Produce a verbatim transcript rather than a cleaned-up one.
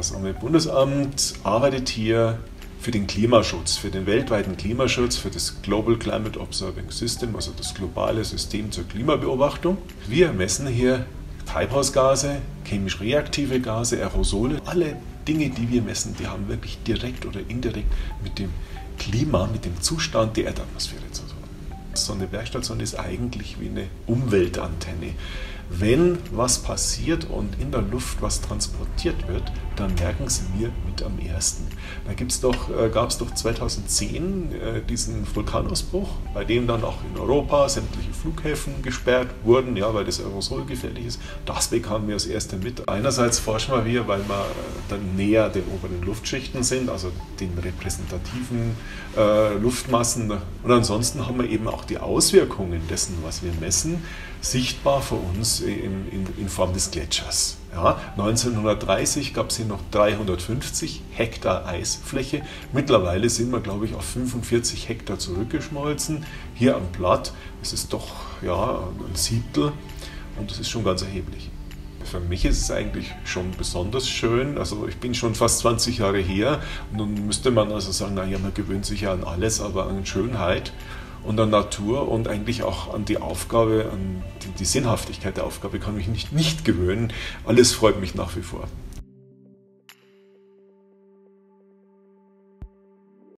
Das Umweltbundesamt arbeitet hier für den Klimaschutz, für den weltweiten Klimaschutz, für das Global Climate Observing System, also das globale System zur Klimabeobachtung. Wir messen hier Treibhausgase, chemisch reaktive Gase, Aerosole. Alle Dinge, die wir messen, die haben wirklich direkt oder indirekt mit dem Klima, mit dem Zustand der Erdatmosphäre zu tun. So eine Bergstation ist eigentlich wie eine Umweltantenne. Wenn was passiert und in der Luft was transportiert wird, dann merken es wir mit am ersten. Da gibt's doch, äh, gab es doch zweitausendzehn äh, diesen Vulkanausbruch, bei dem dann auch in Europa sämtliche Flughäfen gesperrt wurden, ja, weil das Aerosol gefährlich ist. Das bekamen wir als Erste mit. Einerseits forschen wir hier, weil wir dann näher den oberen Luftschichten sind, also den repräsentativen äh, Luftmassen. Und ansonsten haben wir eben auch die Auswirkungen dessen, was wir messen, sichtbar für uns in, in, in Form des Gletschers. Ja, neunzehnhundertdreißig gab es hier noch dreihundertfünfzig Hektar Eisfläche. Mittlerweile sind wir, glaube ich, auf fünfundvierzig Hektar zurückgeschmolzen. Hier am Platt ist es doch ja, ein Siebtel und das ist schon ganz erheblich. Für mich ist es eigentlich schon besonders schön. Also ich bin schon fast zwanzig Jahre hier und nun müsste man also sagen, naja, man gewöhnt sich ja an alles, aber an Schönheit und an Natur und eigentlich auch an die Aufgabe, an die, die Sinnhaftigkeit der Aufgabe kann mich nicht, nicht gewöhnen. Alles freut mich nach wie vor.